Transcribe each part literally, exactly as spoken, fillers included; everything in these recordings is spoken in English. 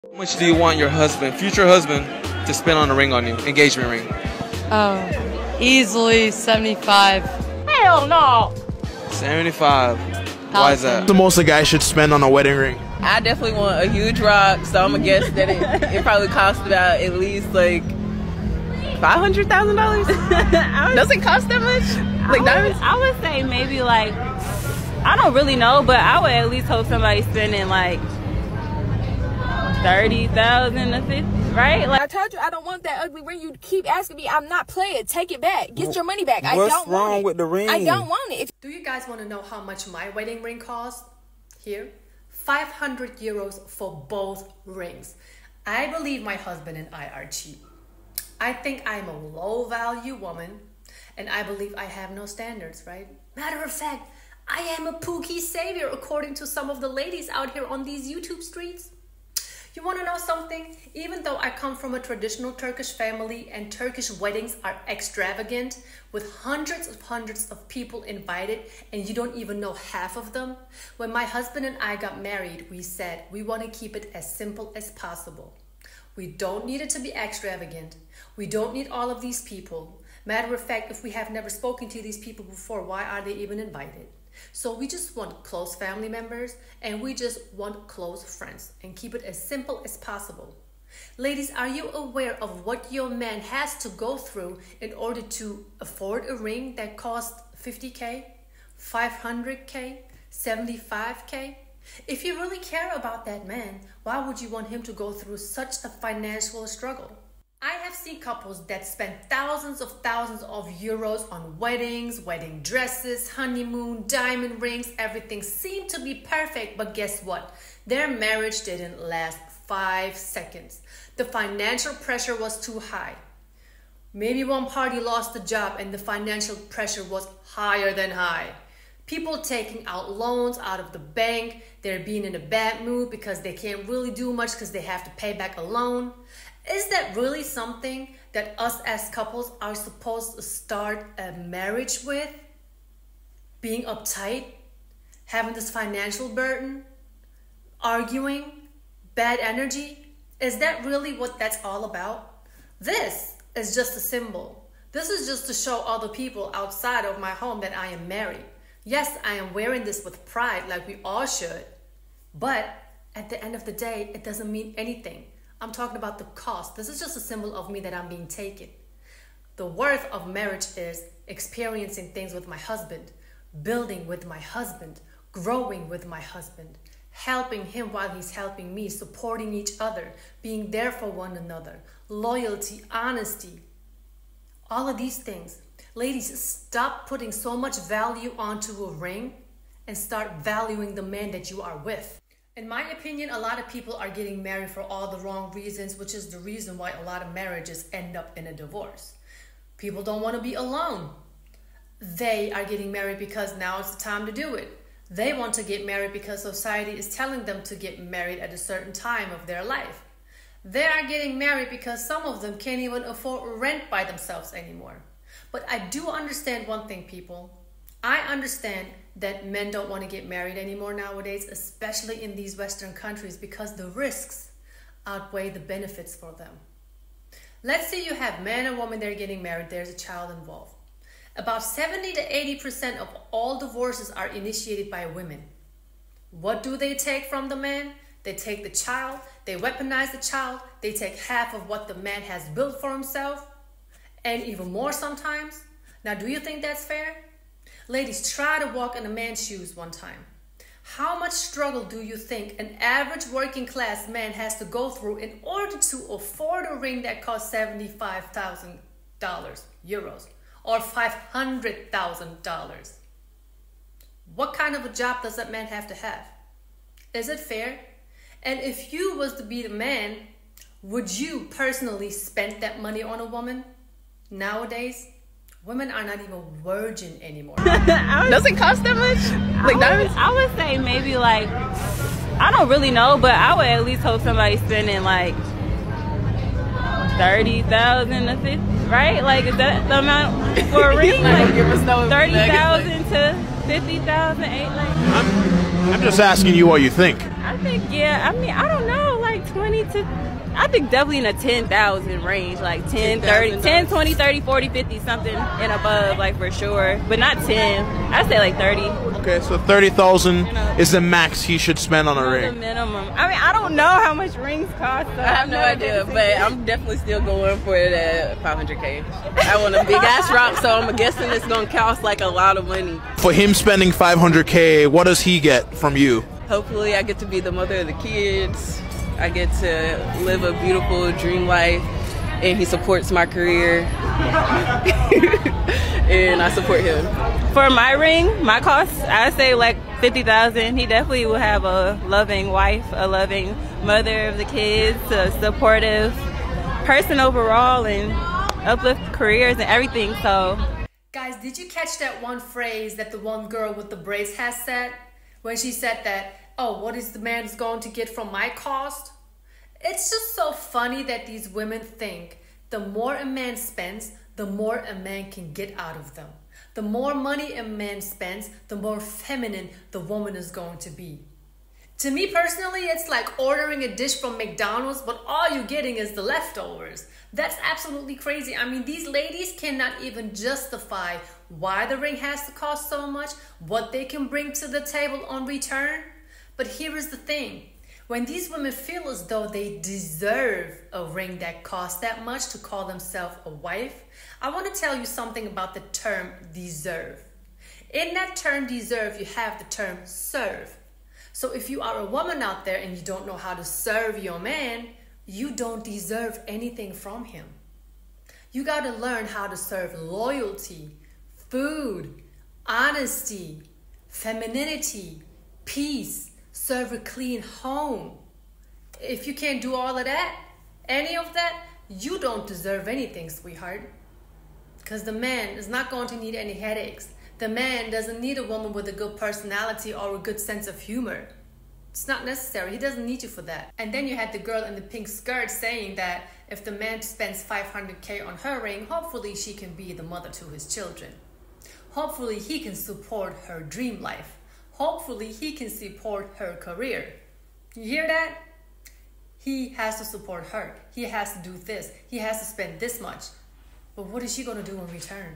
How much do you want your husband, future husband, to spend on a ring on you, engagement ring? Oh, easily seventy-five. Hell no. seventy-five. Why is that? The most a guy should spend on a wedding ring. I definitely want a huge rock, so I'm gonna guess that it, it probably costs about at least like five hundred thousand dollars. Does it cost that much? Like I would, I would say maybe like, I don't really know, but I would at least hope somebody's spending like thirty thousand to fifty, right? Like I told you I don't want that ugly ring. You keep asking me. I'm not playing. Take it back. Get your money back. I What's don't want wrong it. with the ring? I don't want it. If Do you guys want to know how much my wedding ring cost? Here, five hundred euros for both rings. I believe my husband and I are cheap. I think I'm a low value woman, and I believe I have no standards, right? Matter of fact, I am a Pookie savior according to some of the ladies out here on these YouTube streets. You want to know something? Even though I come from a traditional Turkish family and Turkish weddings are extravagant with hundreds of hundreds of people invited and you don't even know half of them, when my husband and I got married, we said we want to keep it as simple as possible. We don't need it to be extravagant. We don't need all of these people. Matter of fact, if we have never spoken to these people before, why are they even invited? So we just want close family members and we just want close friends and keep it as simple as possible. Ladies, are you aware of what your man has to go through in order to afford a ring that costs fifty K, five hundred K, seventy-five K? If you really care about that man, why would you want him to go through such a financial struggle? I have seen couples that spend thousands of thousands of euros on weddings, wedding dresses, honeymoon, diamond rings. Everything seemed to be perfect, but guess what? Their marriage didn't last five seconds. The financial pressure was too high. Maybe one party lost the job and the financial pressure was higher than high. People taking out loans out of the bank, they're being in a bad mood because they can't really do much because they have to pay back a loan. Is that really something that us as couples are supposed to start a marriage with? Being uptight, having this financial burden, arguing, bad energy? Is that really what that's all about? This is just a symbol. This is just to show other people outside of my home that I am married. Yes, I am wearing this with pride like we all should, but at the end of the day, it doesn't mean anything. I'm talking about the cost. This is just a symbol of me that I'm being taken. The worth of marriage is experiencing things with my husband, building with my husband, growing with my husband, helping him while he's helping me, supporting each other, being there for one another, loyalty, honesty, all of these things. Ladies, stop putting so much value onto a ring and start valuing the man that you are with. In my opinion, a lot of people are getting married for all the wrong reasons, which is the reason why a lot of marriages end up in a divorce. People don't want to be alone. They are getting married because now it's the time to do it. They want to get married because society is telling them to get married at a certain time of their life. They are getting married because some of them can't even afford rent by themselves anymore. But I do understand one thing, people. I understand that men don't want to get married anymore nowadays, especially in these Western countries, because the risks outweigh the benefits for them. Let's say you have man and woman, they're getting married, there's a child involved. About seventy to eighty percent of all divorces are initiated by women. What do they take from the man? They take the child, they weaponize the child, they take half of what the man has built for himself, and even more sometimes. Now, do you think that's fair? Ladies, try to walk in a man's shoes one time. How much struggle do you think an average working class man has to go through in order to afford a ring that costs seventy-five thousand dollars, euros, or five hundred thousand dollars? What kind of a job does that man have to have? Is it fair? And if you was to be the man, would you personally spend that money on a woman? Nowadays, women are not even virgin anymore. Does it cost that much? Like I would, I would say maybe like, I don't really know, but I would at least hope somebody's spending like thirty thousand to fifty, right? Like, is that the amount for a ring? Like thirty thousand to fifty thousand, eight like. I'm, I'm just asking you what you think. I think, yeah, I mean, I don't know, like twenty to, I think definitely in the ten thousand range, like ten, thirty, ten, twenty, thirty, forty, fifty, something and above, like for sure. But not ten. I'd say like thirty. Okay, so thirty thousand you know, is the max he should spend on a ring. The minimum. I mean, I don't know how much rings cost. So I have no idea, but I'm definitely still going for it at five hundred K. I want a big ass rock, so I'm guessing it's gonna cost like a lot of money. For him spending five hundred K, what does he get from you? Hopefully I get to be the mother of the kids. I get to live a beautiful dream life, and he supports my career. And I support him. For my ring, my cost, I'd say like fifty thousand. He definitely will have a loving wife, a loving mother of the kids, a supportive person overall, and uplift careers and everything. So guys, did you catch that one phrase that the one girl with the braids has said? When she said that, oh, what is the man going to get from my cost? It's just so funny that these women think the more a man spends, the more a man can get out of them. The more money a man spends, the more feminine the woman is going to be. To me personally, it's like ordering a dish from McDonald's, but all you're getting is the leftovers. That's absolutely crazy. I mean, these ladies cannot even justify why the ring has to cost so much, what they can bring to the table on return. But here is the thing. When these women feel as though they deserve a ring that costs that much to call themselves a wife, I want to tell you something about the term deserve. In that term deserve, you have the term serve. So if you are a woman out there and you don't know how to serve your man, you don't deserve anything from him. You got to learn how to serve loyalty, food, honesty, femininity, peace, serve a clean home. If you can't do all of that, any of that, you don't deserve anything, sweetheart. Because the man is not going to need any headaches. The man doesn't need a woman with a good personality or a good sense of humor. It's not necessary. He doesn't need you for that. And then you had the girl in the pink skirt saying that if the man spends five hundred K on her ring, hopefully she can be the mother to his children. Hopefully he can support her dream life. Hopefully he can support her career. You hear that? He has to support her. He has to do this. He has to spend this much. But what is she going to do in return?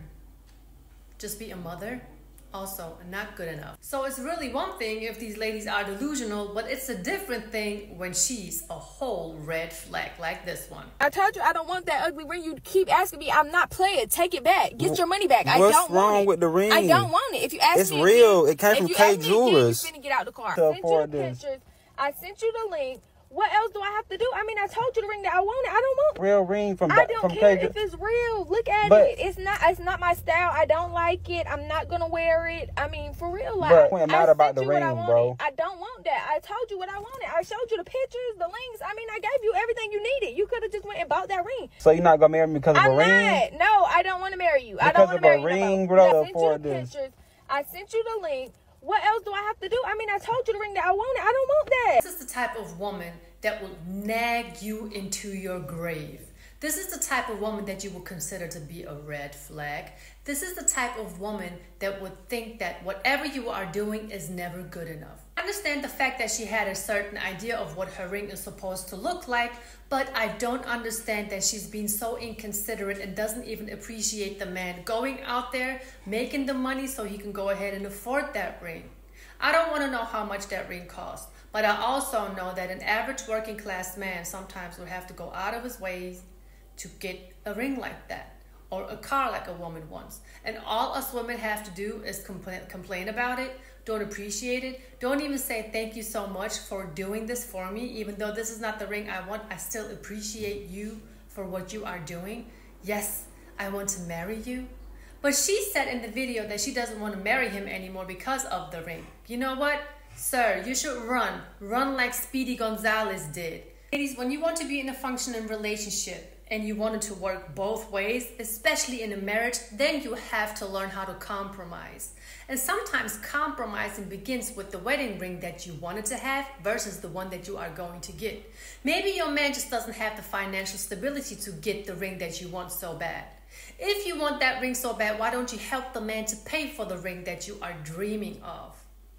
Just be a mother? Also not good enough. So it's really one thing if these ladies are delusional, but it's a different thing when she's a whole red flag like this one. I told you I don't want that ugly ring. You keep asking me. I'm not playing. Take it back. Get your money back. I What's don't want it. What's wrong with the ring? I don't want it. If you ask it's me, it's real. Again, it came from K Jewelers. You finna get out the car. To I sent you the this. pictures. I sent you the link. What else do I have to do? I mean, I told you the ring that I wanted. I don't want real ring from. I don't from care K if it's real. Look at but, it. It's not. It's not my style. I don't like it. I'm not gonna wear it. I mean, for real. Like, but it matter I about the ring, I bro. I don't want that. I told you what I wanted. I showed you the pictures, the links. I mean, I gave you everything you needed. You could have just went and bought that ring. So you're not gonna marry me because of I'm a ring? not. No, I don't want to marry you. Because I don't want to marry you. Because of a ring, no bro. I sent you the this. pictures. I sent you the link. What else do I have to do? I mean, I told you the ring that I wanted. I don't want that. This is the type of woman that will nag you into your grave. This is the type of woman that you would consider to be a red flag. This is the type of woman that would think that whatever you are doing is never good enough. I understand the fact that she had a certain idea of what her ring is supposed to look like, but I don't understand that she's being so inconsiderate and doesn't even appreciate the man going out there, making the money so he can go ahead and afford that ring. I don't want to know how much that ring costs, but I also know that an average working class man sometimes would have to go out of his ways to get a ring like that, or a car like a woman wants. And all us women have to do is complain, complain about it, don't appreciate it, don't even say thank you so much for doing this for me. Even though this is not the ring I want, I still appreciate you for what you are doing. Yes, I want to marry you. But she said in the video that she doesn't want to marry him anymore because of the ring. You know what? Sir, you should run. Run like Speedy Gonzalez did. Ladies, when you want to be in a functioning relationship and you want it to work both ways, especially in a marriage, then you have to learn how to compromise. And sometimes compromising begins with the wedding ring that you wanted to have versus the one that you are going to get. Maybe your man just doesn't have the financial stability to get the ring that you want so bad. If you want that ring so bad, why don't you help the man to pay for the ring that you are dreaming of?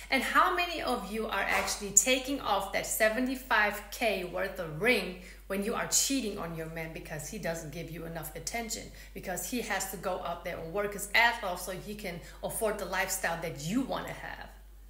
And how many of you are actually taking off that seventy-five K worth of ring when you are cheating on your man because he doesn't give you enough attention, because he has to go out there and work his ass off so he can afford the lifestyle that you want to have?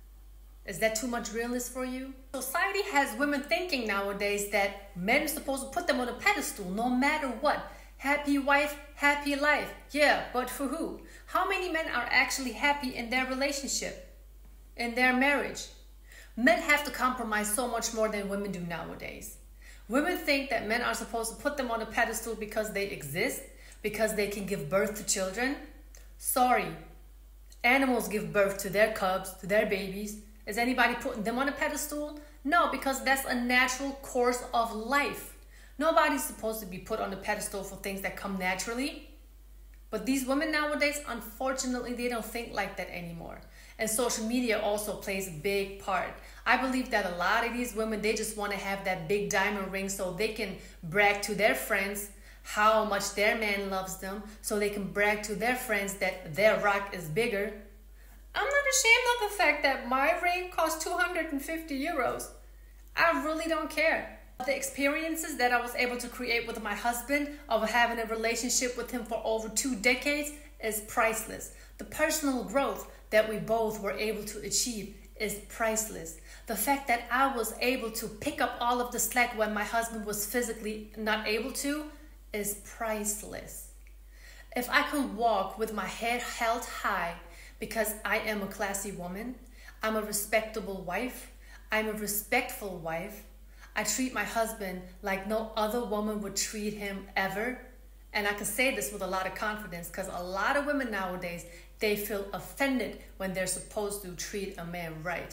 Is that too much realness for you? Society has women thinking nowadays that men are supposed to put them on a pedestal no matter what. Happy wife, happy life. Yeah, but for who? How many men are actually happy in their relationship, in their marriage? Men have to compromise so much more than women do nowadays. Women think that men are supposed to put them on a pedestal because they exist, because they can give birth to children. Sorry, animals give birth to their cubs, to their babies. Is anybody putting them on a pedestal? No, because that's a natural course of life. Nobody's supposed to be put on a pedestal for things that come naturally. But these women nowadays, unfortunately, they don't think like that anymore. And social media also plays a big part. I believe that a lot of these women, they just want to have that big diamond ring so they can brag to their friends how much their man loves them, so they can brag to their friends that their rock is bigger. I'm not ashamed of the fact that my ring costs two hundred fifty euros. I really don't care. The experiences that I was able to create with my husband, of having a relationship with him for over two decades, is priceless. The personal growth that we both were able to achieve is priceless. The fact that I was able to pick up all of the slack when my husband was physically not able to is priceless. If I could walk with my head held high because I am a classy woman, I'm a respectable wife, I'm a respectful wife, I treat my husband like no other woman would treat him ever. And I can say this with a lot of confidence because a lot of women nowadays, they feel offended when they're supposed to treat a man right.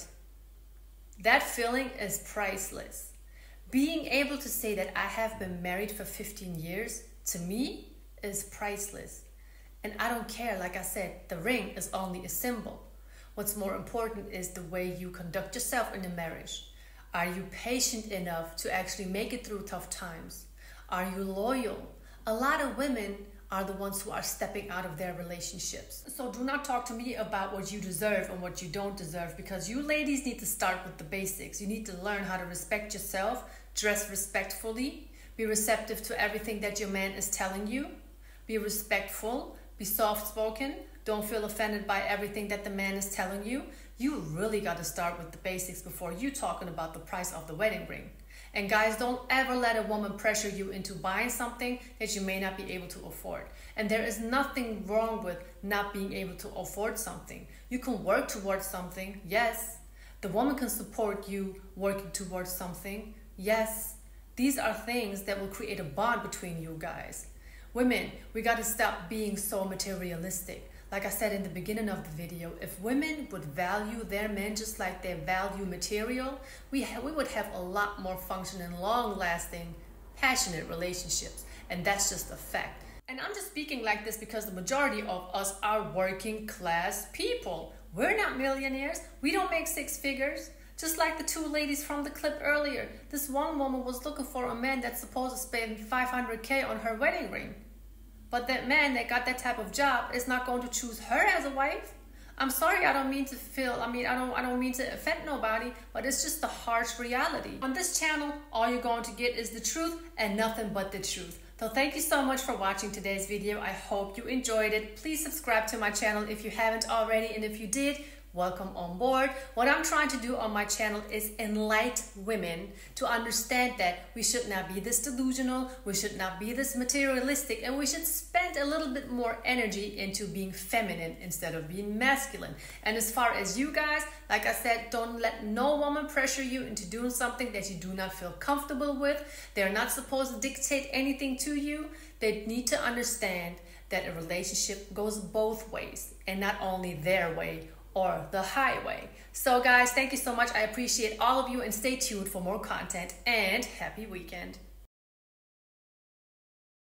That feeling is priceless. Being able to say that I have been married for fifteen years, to me, is priceless. And I don't care, like I said, the ring is only a symbol. What's more important is the way you conduct yourself in a marriage. Are you patient enough to actually make it through tough times? Are you loyal? A lot of women are the ones who are stepping out of their relationships. So do not talk to me about what you deserve and what you don't deserve, because you ladies need to start with the basics. You need to learn how to respect yourself, dress respectfully, be receptive to everything that your man is telling you, be respectful, be soft-spoken, don't feel offended by everything that the man is telling you. You really got to start with the basics before you talking about the price of the wedding ring. And guys, don't ever let a woman pressure you into buying something that you may not be able to afford. And there is nothing wrong with not being able to afford something. You can work towards something, yes. The woman can support you working towards something, yes. These are things that will create a bond between you guys. Women, we got to stop being so materialistic. Like I said in the beginning of the video, if women would value their men just like they value material, we, ha we would have a lot more functioning, long-lasting, passionate relationships. And that's just a fact. And I'm just speaking like this because the majority of us are working class people. We're not millionaires. We don't make six figures. Just like the two ladies from the clip earlier. This one woman was looking for a man that's supposed to spend five hundred K on her wedding ring. But that man that got that type of job is not going to choose her as a wife. I'm sorry, I don't mean to feel, I mean, I don't, I don't mean to offend nobody, but it's just the harsh reality. On this channel, all you're going to get is the truth and nothing but the truth. So thank you so much for watching today's video. I hope you enjoyed it. Please subscribe to my channel if you haven't already, and if you did, welcome on board. What I'm trying to do on my channel is enlighten women to understand that we should not be this delusional, we should not be this materialistic, and we should spend a little bit more energy into being feminine instead of being masculine. And as far as you guys, like I said, don't let no woman pressure you into doing something that you do not feel comfortable with. They're not supposed to dictate anything to you. They need to understand that a relationship goes both ways and not only their way or the highway. So guys, thank you so much. I appreciate all of you, and stay tuned for more content, and happy weekend.